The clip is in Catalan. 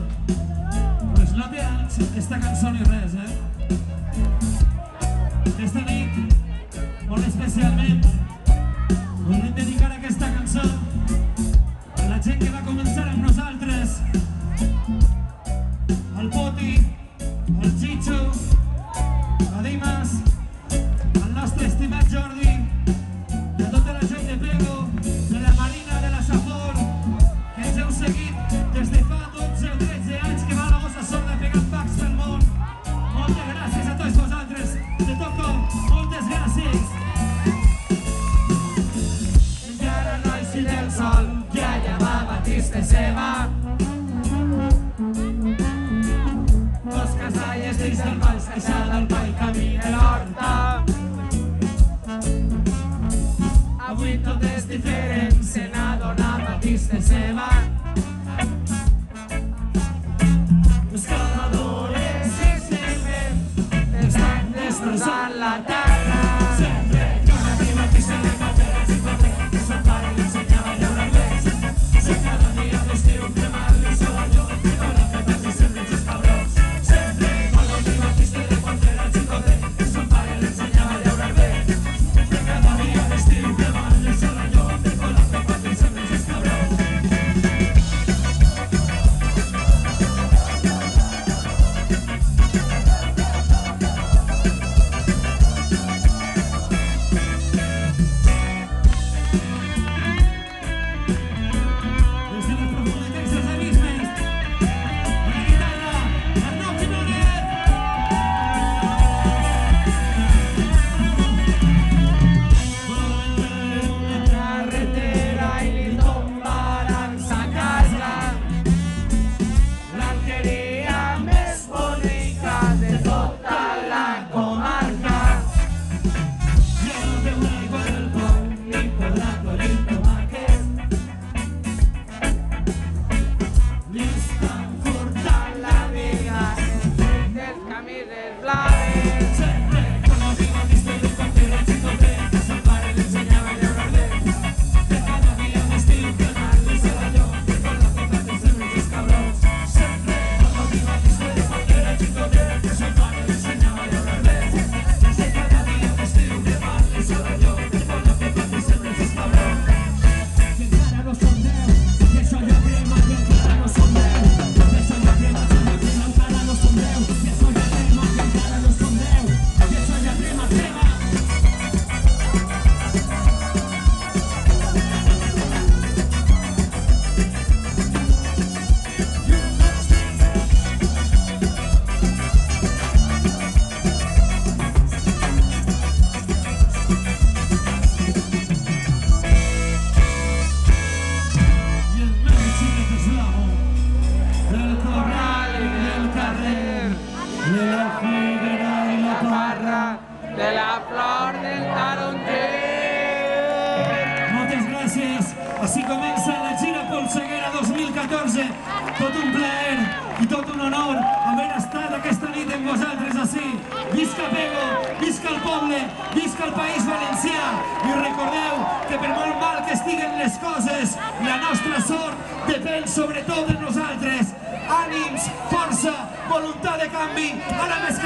Pues no té anys esta cançó ni res, Aquesta nit, molt especialment, volem dedicar aquesta cançó a la gent que va començar amb nosaltres, al Poti, al Chicho, a Dimas, al nostre estimat Jordi, i a tota la gent de Pego, de la Marina, de la Safor, que ens heu seguit des de fa 12 o 13 anys, que va la gossa sorda pegant bacs pel món. Moltes gràcies a tots vosaltres. De Toco, moltes gràcies. Encara no eixit el sol, ja allà va Batista seva. Dos casalles dins del mal, esqueixada al pa i camí de l'horta. Avui tot és diferent, se n'ha donat Batista seva. Els cavadores i sempre estan destrossant la terra. Sempre quan arriba qui se li va fer el xicotet, que son pare li ensenyava a llaurar l'eix. Si cada dia d'estiu cremar-li sol al lloc, i no la feta ni sempre els cabrons. Sempre quan arriba qui se li va fer el xicotet, que son pare li ensenyava a llaurar l'eix. Que cada dia d'estiu cremar-li sol al lloc, i no la feta ni sempre els cabrons. Des de les profunditats dels abismes, a la guitarra, Arnau Quiñonet. Carretera i li tombaran sa casa, l'alqueria més bonica de tota la comarca. Ja no veurà aigua del pont ni podrà collir tomàquet. Li estan furtant la vida del camí dels blaves. Sempre quan arriba vista del quarter el xicotet, que son pare li ensenyava a llaurar l'eix. Que cada dia d'estiu cremar-li sol al lloc, que con la feta de sempre els cabrons. Sempre quan arriba vista del quarter el xicotet, que son pare li ensenyava a llaurar l'eix. Que cada dia d'estiu cremar-li sol al lloc, que con la feta de sempre els cabrons. Que encara no som 10, que això ja crema, que encara no som 10. Que això ja crema, que encara no som 10. Que això ja crema, que encara no som 10. Que això ja crema, crema. I el meu xiquet eslavo, del corral i del carrer, de la figuera i la parra. De la flor del taronger. Moltes gràcies. Així comença la gira Polseguera 2014. Tot un plaer i tot un honor haver estat aquesta nit amb vosaltres ací. Visca Pego, visca el poble, visca el País Valencià. I recordeu que per molt mal que estiguen les coses, la nostra sort depèn sobretot de nosaltres. Ànims, força, voluntat de canvi. A la més